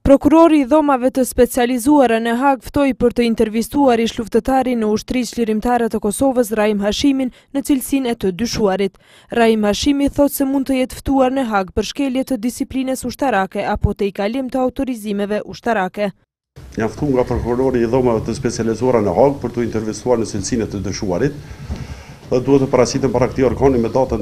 Prokurori i dhomave të specializuara në Hag ftoi për të intervistuar ish luftëtarin në ushtrisë lirimtare të Kosovës Rahim Hashimin në cilësinë e të dyshuarit. Rahim Hashimi thotë se mund të jetë ftuar në Hag për shkelje të disiplinës ushtarake apo të ikalim të autorizimeve ushtarake. Jam ftuar nga prokurori i dhomave të specializuara në Hag për të intervistuar në cilësinë e të dyshuarit dhe duhet të paraqiten para këtij organi me datën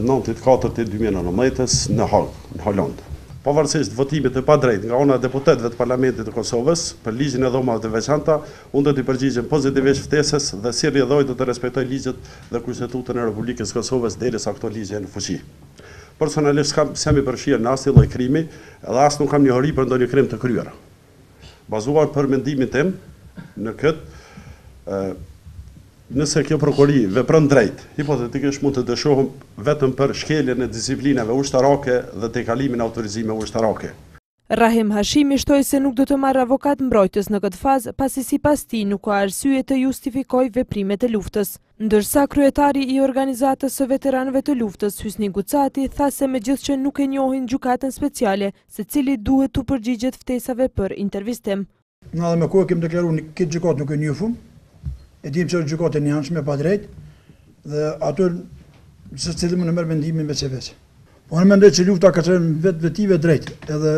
9/4/2019 në Hag, në Holandë. Pavarësisht votimit të padrejtë nga ana e deputetëve të Parlamentit të Kosovës për ligjin e dhomave të veçanta, unë do të përgjigjem pozitivisht ftesës dhe si rrjedhoj do të respektoj ligjet dhe Kushtetutën e Republikës së Kosovës derisa këto ligje në fuqi. Personalisht s'kam i përfshirë në asnjë lloj krimi dhe as nuk kam njohuri për ndonjë krim të kryer. Bazuar për mendimin tim në këtë, nëse kjo prokurori vepron drejt, hipotetikisht mund të dëshohem vetëm për shkeljen e disiplinave ushtarake dhe të kalimin autorizimeve ushtarake. Rahim Hashimi shtoi se nuk do të marrë avokat mbrojtës në këtë fazë, pasi sipas tij nuk ka arsye të justifikojë veprimet e luftës. Ndërsa kryetari i organizatës së veteranëve të luftës, Hysni Gucati, tha se megjithëse nuk e njohin gjykatën speciale, secili duhet të përgjigjet ftesave për intervistim. Na dhe me kohë kemi deklaruar këtë gjykatë nuk e njohum. E dim që është gjykatë e njanshme pa drejt dhe ato secili mund të merr mendimin veçveç. Po unë mendoj që lufta ka qenë vetive drejt edhe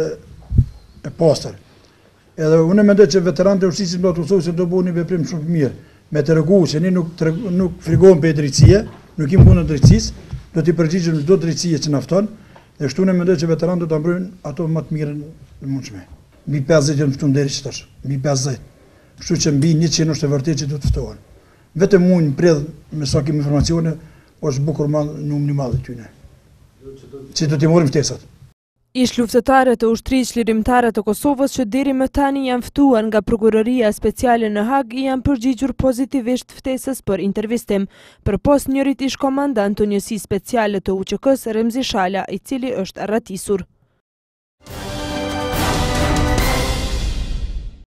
e pastër. Edhe unë mendoj që veteranët e ushtrisë do të usojnë se do bëni veprim shumë të mirë. Me të rregu se ne nuk frikojmë për drejtësie, nuk im punën drejtësisë, do t'i përgjigjemi çdo drejtësie që na fton, dhe kështu ne mendoj që veteranët do ta mbrojnë ato më të mirën e mundshme. Mbi 50 janë ftuar deri çtash, mbi 50. Kështu që mbi 100 është e vërtetë që do të ftohen. Vetëm unë mbredh me sa kemi informacione, është bukur numri i madh i tyre. Që do t'i morrim ftesat. Ish luftëtarët e ushtrisë lirimtare të Kosovës që deri më tani janë ftuar nga Prokuroria Speciale në Hag janë përgjigjur pozitivisht ftesës për intervistim, përpos njërit ish komandant të njësisë speciale të UÇK-s Remzi Shala, i cili është arratisur.